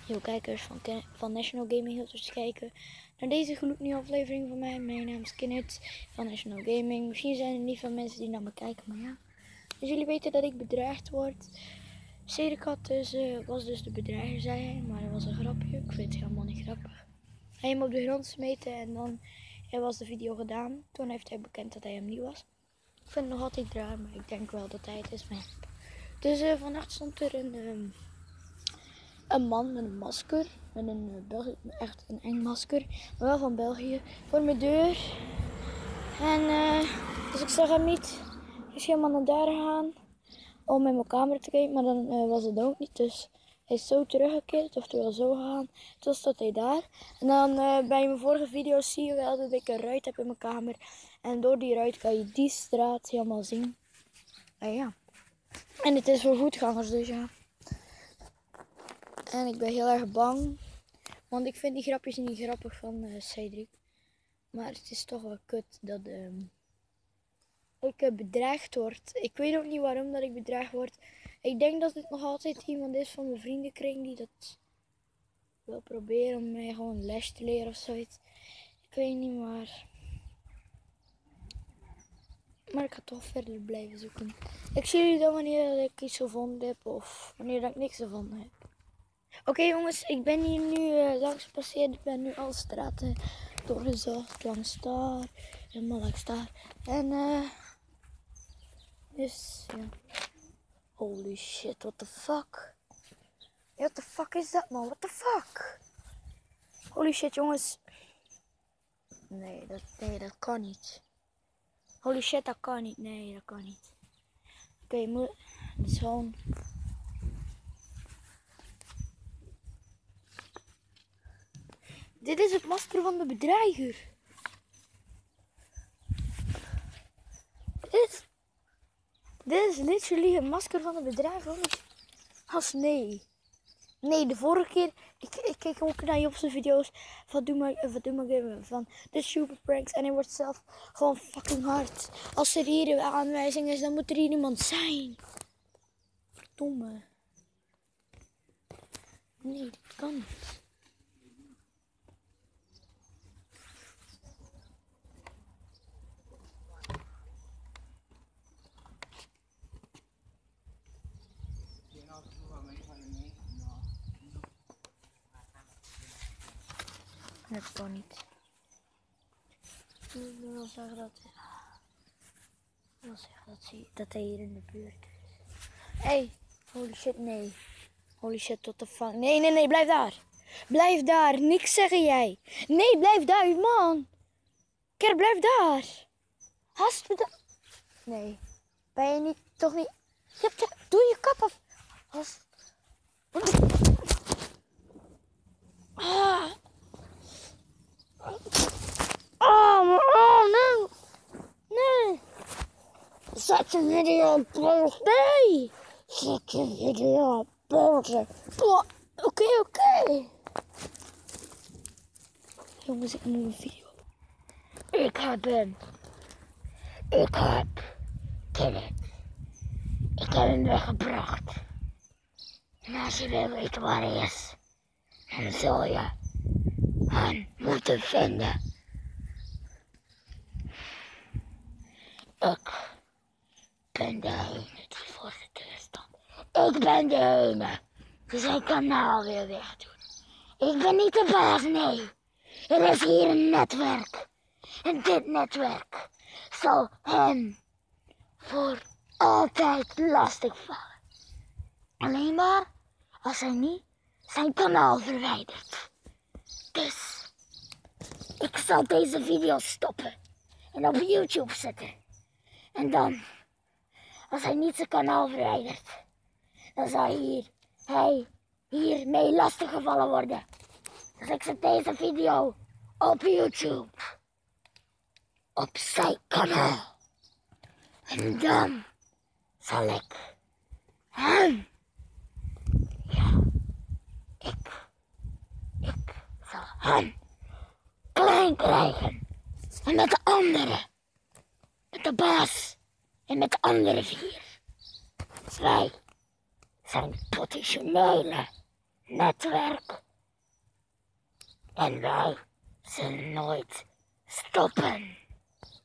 nieuwe kijkers van National Gaming Hilters te kijken naar deze gloednieuwe aflevering van mij. Mijn naam is Kenneth van National Gaming. Misschien zijn er niet veel mensen die naar me kijken, maar ja. Dus jullie weten dat ik bedreigd word. Cederkat was dus de bedreiger, zei hij, maar dat was een grapje. Ik vind het helemaal niet grappig. Hij hem op de grond smeten en dan was de video gedaan. Toen heeft hij bekend dat hij hem niet was. Ik vind het nog altijd raar, maar ik denk wel dat hij het is. Dus vannacht stond er een man met een masker, met echt een eng masker, maar wel van België, voor mijn deur. En dus ik zag hem niet. Ik is helemaal naar daar gegaan om in mijn kamer te kijken, maar dan was het ook niet. Dus hij is zo teruggekeerd, oftewel zo gegaan. Toen stond hij daar. En dan bij mijn vorige video's zie je wel dat ik een ruit heb in mijn kamer. En door die ruit kan je die straat helemaal zien. Ja. En het is voor voetgangers, dus ja. En ik ben heel erg bang. Want ik vind die grapjes niet grappig van Cedric. Maar het is toch wel kut dat ik bedreigd word. Ik weet ook niet waarom dat ik bedreigd word. Ik denk dat het nog altijd iemand is van mijn vriendenkring die dat wil proberen om mij gewoon les te leren of zoiets. Ik weet niet, maar ik ga toch verder blijven zoeken. Ik zie jullie dan wanneer ik iets gevonden heb of wanneer ik niks gevonden heb. Oké, jongens, ik ben hier nu langs gepasseerd. Ik ben nu alle straten doorgezocht. Langs daar, helemaal langs daar. En dus ja. Holy shit, what the fuck? What the fuck is dat, man? What the fuck? Holy shit, jongens. Nee, dat kan niet. Holy shit, dat kan niet. Nee, dat kan niet. Oké, het is gewoon... Dit is het masker van de bedreiger. Dit is literally het masker van de bedreiger. Als nee. Nee, de vorige keer, ik keek ook naar Job's video's van Doe maar van de super pranks. En hij wordt zelf gewoon fucking hard. Als er hier een aanwijzing is, dan moet er hier iemand zijn. Verdomme. Nee, dat kan niet. Dat kan niet. Ik wil zeggen dat hij hier in de buurt is. Hey, holy shit, nee. Holy shit, what the fuck. Nee, blijf daar. Blijf daar, niks zeggen jij. Nee, blijf daar, man. Kerel, blijf daar. Hast me dat. Nee, ben je niet, toch niet. Doe je kap af. Hast. Oh, nee. Zet je video op pauze. Nee. Zet je video op pauze. Oké. Jongens, ik moet een video. Ik heb Kenneth. Ik heb hem weggebracht. En als je wil weten waar hij is, dan zul je hem moeten vinden. Ik ben de ene die voor de deur stond. Ik ben de ene die zijn kanaal weer wegdoen. Ik ben niet de baas, nee. Er is hier een netwerk. En dit netwerk zal hem voor altijd lastigvallen. Alleen maar als hij niet zijn kanaal verwijdert. Dus ik zal deze video stoppen en op YouTube zetten. En dan, als hij niet zijn kanaal verwijdert, dan zal hij hiermee lastiggevallen worden. Dus ik zet deze video op YouTube. Op zijn kanaal. En dan zal ik hem. Ja, ik zal hem klein krijgen. En met de anderen. Met de baas. En met de andere 4. Wij zijn potentiële netwerk. En wij zullen nooit stoppen.